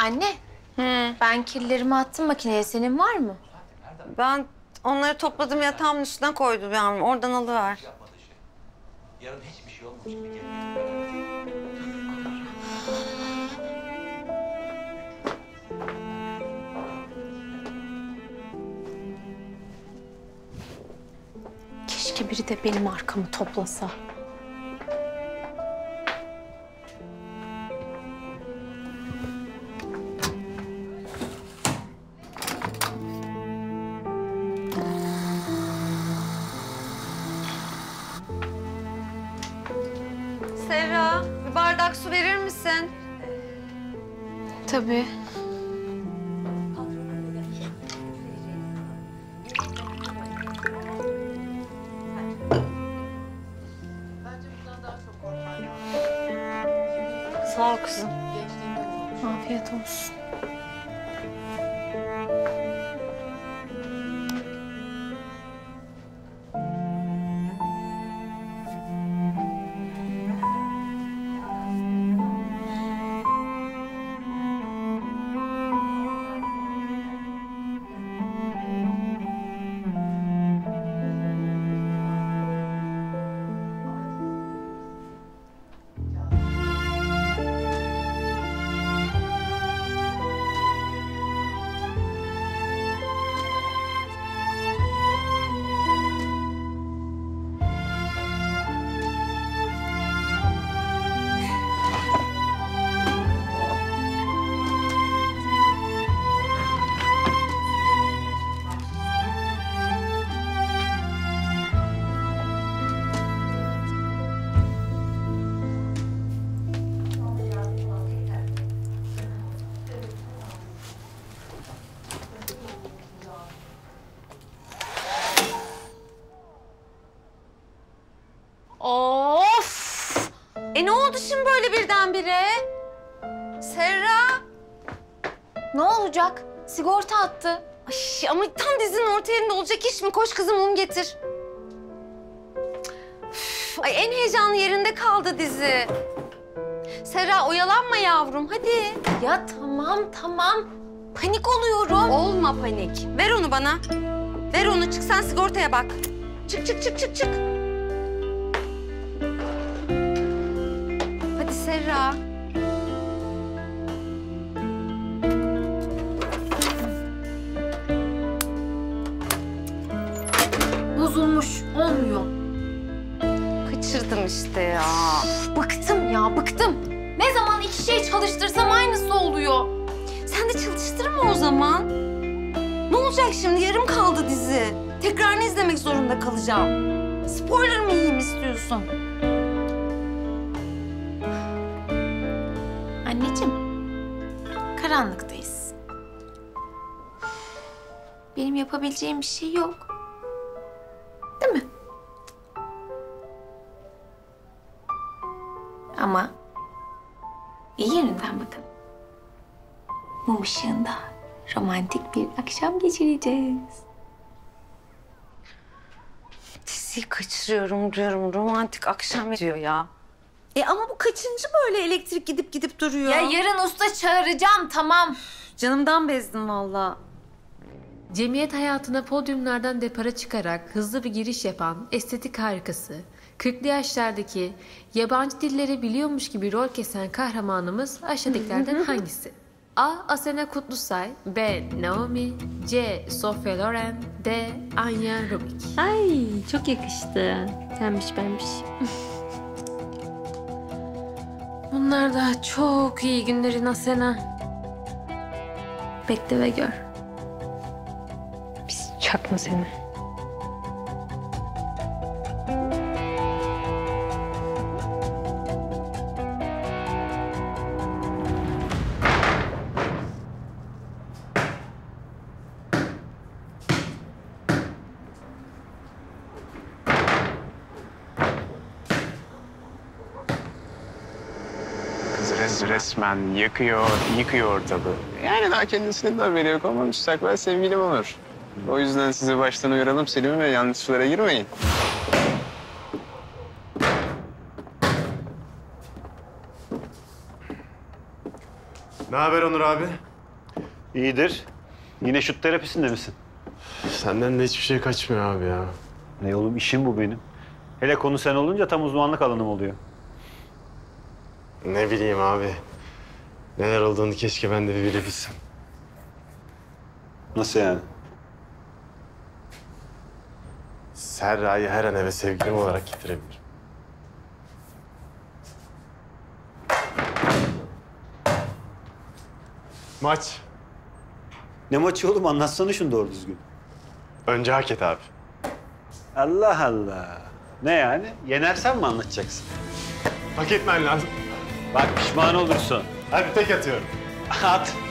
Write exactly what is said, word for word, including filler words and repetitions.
Anne, Hı. ben kirlerimi attım makineye. Senin var mı? Ben onları topladım, yatağımın üstüne koydum yavrum. Oradan alıver. Yarın hiçbir şey olmamış bir kere. Keşke biri de benim arkamı toplasa. Serra, bir bardak su verir misin? Tabii. Sağ ol kızım. Afiyet olsun. Of! E ne oldu şimdi böyle birdenbire? Serra! Ne olacak? Sigorta attı. Ay, ama tam dizinin orta yerinde olacak iş mi? Koş kızım, un getir. Üf, ay en heyecanlı yerinde kaldı dizi. Serra, oyalanma yavrum, hadi. Ya tamam tamam. Panik oluyorum. Olma panik. Ver onu bana. Ver onu, çık sen sigortaya bak. Çık, çık, çık, çık, çık. Hadi Serra. Bozulmuş. Olmuyor. Kaçırdım işte ya. Bıktım ya bıktım. Ne zaman iki şey çalıştırsam aynısı oluyor. Sen de çalıştırma o zaman. Ne olacak şimdi? Yarım kaldı dizi. Tekrarını izlemek zorunda kalacağım. Spoiler mı yiyeyim istiyorsun? Anneciğim, karanlıktayız. Benim yapabileceğim bir şey yok. Değil mi? Ama iyi yerinden bakın. Mum ışığında romantik bir akşam geçireceğiz. Diziyi kaçırıyorum diyorum. Romantik akşam diyor ya. E ama bu kaçıncı böyle elektrik gidip gidip duruyor? Ya yarın usta çağıracağım, tamam. Canımdan bezdim vallahi. Cemiyet hayatına podyumlardan depara çıkarak hızlı bir giriş yapan estetik harikası, kırklı yaşlardaki yabancı dilleri biliyormuş gibi rol kesen kahramanımız aşağıdakilerden hangisi? A. Asena Kutlusay, B. Naomi, C. Sofia Loren, D. Anya Rubik. Ay çok yakıştı. Senmiş benmiş. Bunlar da çok iyi günlerin Asena. Bekle ve gör. Biz çakma seni. Kız res- resmen yakıyor, yıkıyor ortalığı. Yani daha kendisinin de haberi yok ama müstakbel sevgilim olur. O yüzden sizi baştan uyaralım Selim ve yanlış sulara girmeyin. Ne haber Onur abi? İyidir. Yine şut terapisinde misin? Senden de hiçbir şey kaçmıyor abi ya. Ne oğlum, işim bu benim. Hele konu sen olunca tam uzmanlık alanım oluyor. Ne bileyim abi. Neler olduğunu keşke ben de bir bilebilsem. Nasıl yani? Serra'yı her an eve sevgilim olarak getirebilirim. Maç. Ne maçı oğlum? Anlatsana şunu doğru düzgün. Önce hak et abi. Allah Allah. Ne yani? Yenersen mi anlatacaksın? Hak etmen lazım. Bak pişman olursun. Hadi tek atıyorum. At.